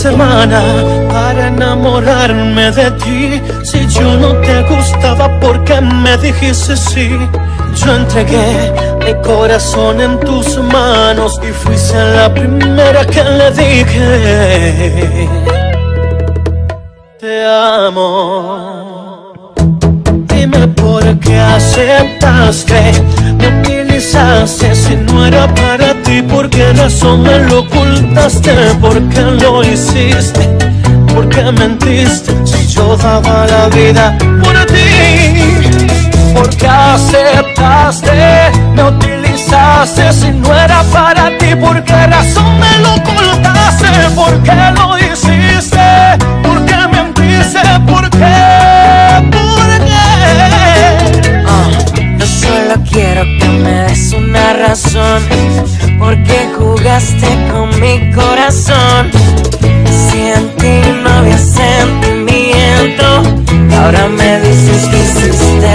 semana para enamorarme de ti. Si yo no te gustaba, ¿por qué me dijiste sí? Yo entregué mi corazón en tus manos y fuiste la primera que le dije te amo. Dime por qué aceptaste, me utilizaste si no era para ti. ¿Por qué razón me lo ocultaste? ¿Por qué lo hiciste? ¿Por qué mentiste si yo daba la vida por ti? ¿Por qué aceptaste, me utilizaste si no era para ti? ¿Por qué razón me lo ocultaste? ¿Por qué lo hiciste? ¿Por qué mentiste? ¿Por qué? Yo solo quiero que me des una razón, porque jugaste con mi corazón. Si en ti no había sentimiento, ahora me dices que hiciste